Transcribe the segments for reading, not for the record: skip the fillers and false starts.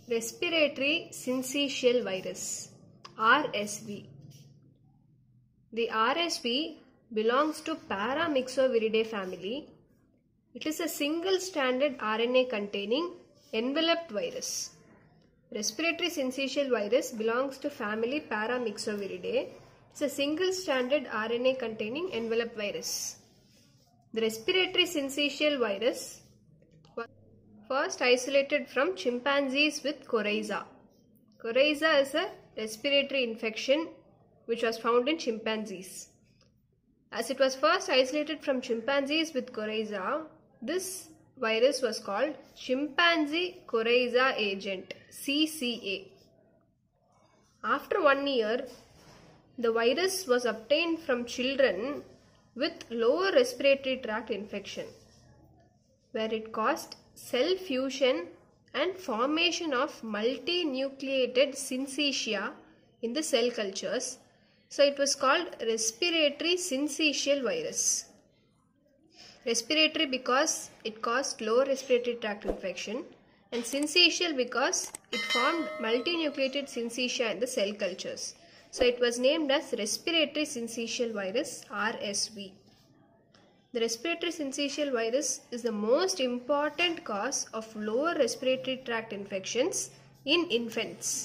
Respiratory syncytial virus (RSV). The RSV belongs to Paramyxoviridae family. It is a single-stranded RNA containing enveloped virus. Respiratory syncytial virus belongs to family Paramyxoviridae. It's a single-stranded RNA containing enveloped virus. The respiratory syncytial virus was first isolated from chimpanzees with coryza. Coryza is a respiratory infection which was found in chimpanzees. As it was first isolated from chimpanzees with coryza, this virus was called chimpanzee coryza agent (CCA). After 1 year, the virus was obtained from children with lower respiratory tract infection, where it caused cell fusion and formation of multinucleated syncytia in the cell cultures. So it was called respiratory syncytial virus. Respiratory because it caused lower respiratory tract infection, and syncytial because it formed multinucleated syncytia in the cell cultures. So it was named as respiratory syncytial virus (RSV). The respiratory syncytial virus is the most important cause of lower respiratory tract infections in infants.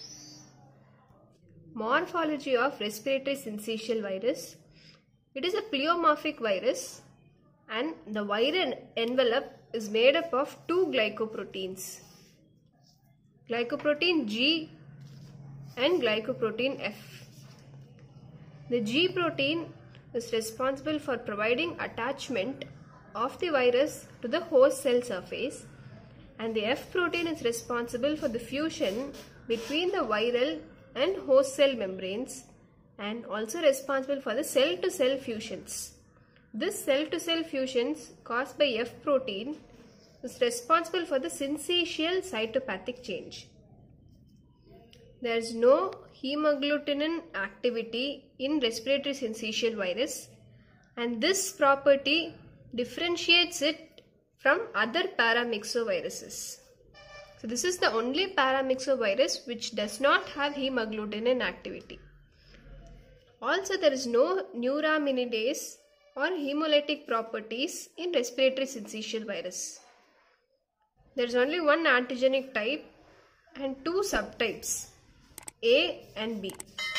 Morphology of respiratory syncytial virus. It is a pleomorphic virus and the viral envelope is made up of two glycoproteins, glycoprotein G and glycoprotein F. The G protein is responsible for providing attachment of the virus to the host cell surface, and the F protein is responsible for the fusion between the viral and host cell membranes and also responsible for the cell-to-cell fusions. This cell-to-cell fusions caused by F protein is responsible for the syncytial cytopathic change. There is no hemagglutinin activity in respiratory syncytial virus, and this property differentiates it from other paramyxoviruses. So this is the only paramyxovirus which does not have hemagglutinin activity. Also, there is no neuraminidase or hemolytic properties in respiratory syncytial virus. There is only one antigenic type and two subtypes, A and B.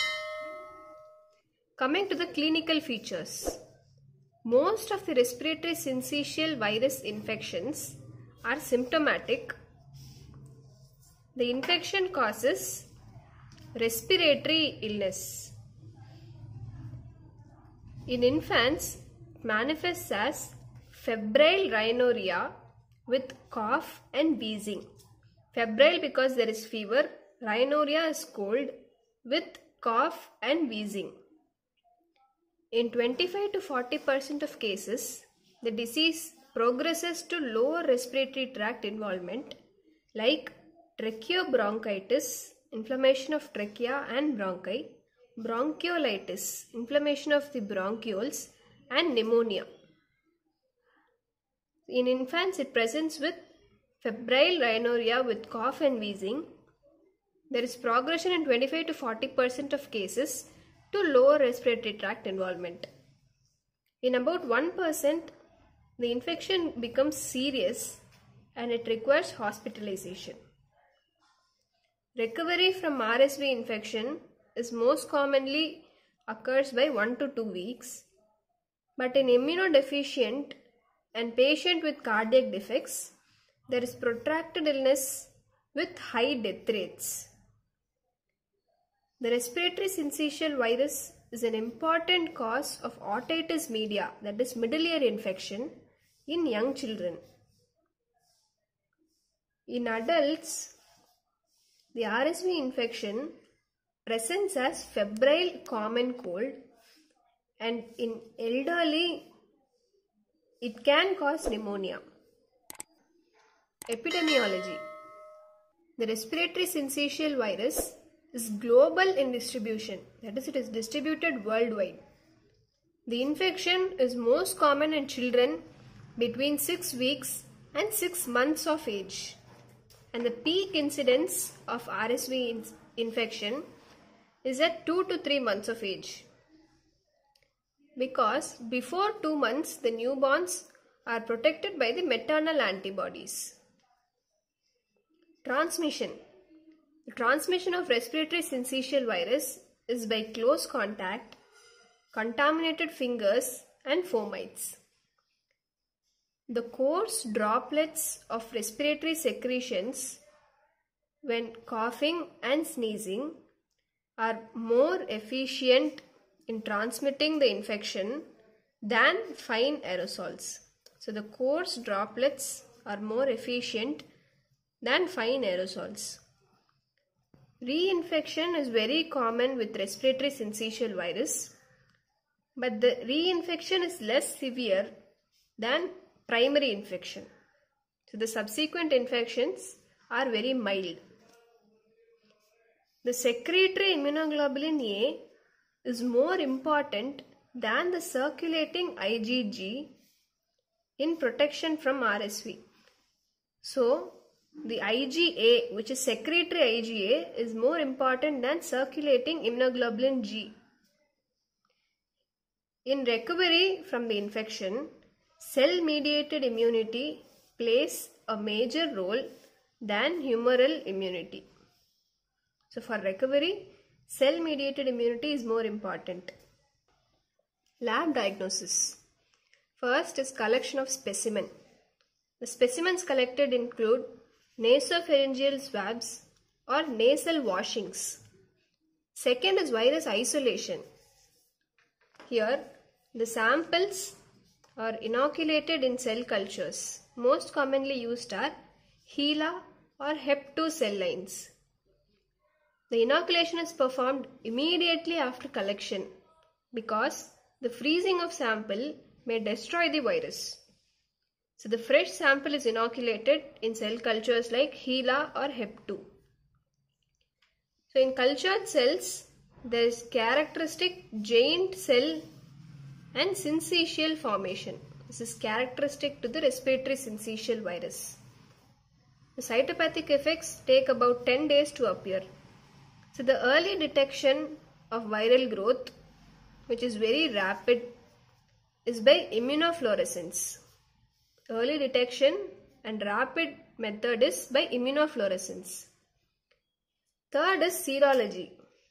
Coming to the clinical features. Most of the respiratory syncytial virus infections are symptomatic. The infection causes respiratory illness. In infants, it manifests as febrile rhinorrhea with cough and wheezing. Febrile because there is fever, rhinorrhea is cold with cough and wheezing. In 25 to 40% of cases, the disease progresses to lower respiratory tract involvement like tracheobronchitis, inflammation of trachea and bronchi, bronchiolitis, inflammation of the bronchioles, and pneumonia. In infants, it presents with febrile rhinorrhea with cough and wheezing. There is progression in 25 to 40% of cases to lower respiratory tract involvement. In about 1%, the infection becomes serious and it requires hospitalization. Recovery from RSV infection is most commonly occurs by 1 to 2 weeks, but in immunodeficient and patient with cardiac defects, there is protracted illness with high death rates. The respiratory syncytial virus is an important cause of otitis media, that is middle ear infection, in young children. In adults, the RSV infection presents as febrile common cold, and in elderly it can cause pneumonia. Epidemiology. The respiratory syncytial virus is global in distribution, that is, it is distributed worldwide. The infection is most common in children between 6 weeks and 6 months of age. and the peak incidence of RSV infection is at 2 to 3 months of age. Because before 2 months, the newborns are protected by the maternal antibodies. Transmission. The transmission of respiratory syncytial virus is by close contact, contaminated fingers, and fomites. The coarse droplets of respiratory secretions when coughing and sneezing are more efficient in transmitting the infection than fine aerosols. So the coarse droplets are more efficient than fine aerosols. Reinfection is very common with respiratory syncytial virus, but the reinfection is less severe than primary infection. So the subsequent infections are very mild. The secretory immunoglobulin A is more important than the circulating IgG in protection from RSV. So the IgA, which is secretory IgA, is more important than circulating immunoglobulin G. In recovery from the infection, cell-mediated immunity plays a major role than humoral immunity. So for recovery, cell-mediated immunity is more important. Lab diagnosis. First is collection of specimen. The specimens collected include nasopharyngeal swabs or nasal washings. Second is virus isolation. Here, the samples are inoculated in cell cultures. Most commonly used are HeLa or Hep2 cell lines. The inoculation is performed immediately after collection because the freezing of sample may destroy the virus. So the fresh sample is inoculated in cell cultures like HeLa or Hep2. So in cultured cells, there is characteristic giant cell and syncytial formation. This is characteristic to the respiratory syncytial virus. The cytopathic effects take about 10 days to appear. So the early detection of viral growth, which is very rapid, is by immunofluorescence. Early detection and rapid method is by immunofluorescence. Third is serology.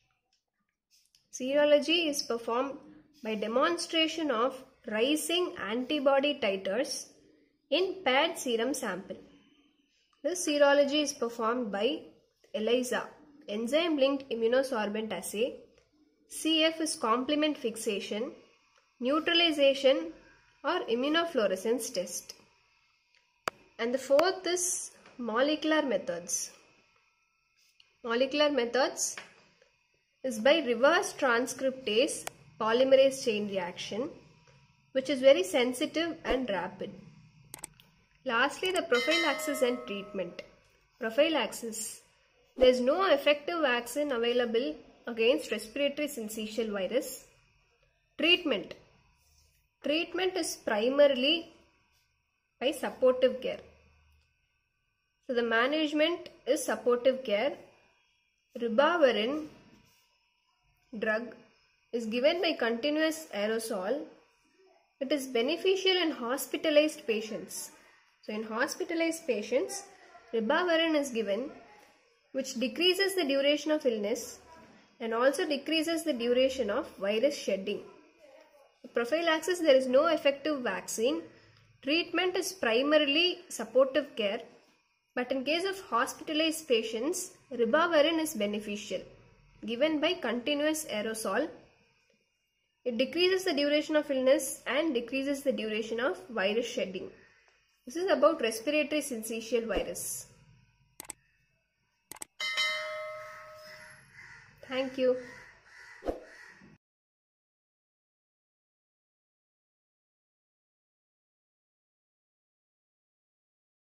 Serology is performed by demonstration of rising antibody titers in paired serum sample. This serology is performed by ELISA, enzyme-linked immunosorbent assay. CF is complement fixation, neutralization or immunofluorescence test. And the fourth is molecular methods. Molecular methods is by reverse transcriptase polymerase chain reaction, which is very sensitive and rapid. Lastly, the prophylaxis and treatment. Prophylaxis. There is no effective vaccine available against respiratory syncytial virus. Treatment. Treatment is primarily by supportive care. So the management is supportive care. Ribavirin drug is given by continuous aerosol. It is beneficial in hospitalized patients. So in hospitalized patients, ribavirin is given, which decreases the duration of illness and also decreases the duration of virus shedding. Prophylaxis, there is no effective vaccine. Treatment is primarily supportive care, but in case of hospitalized patients, ribavirin is beneficial, given by continuous aerosol. It decreases the duration of illness and decreases the duration of virus shedding. This is about respiratory syncytial virus. Thank you.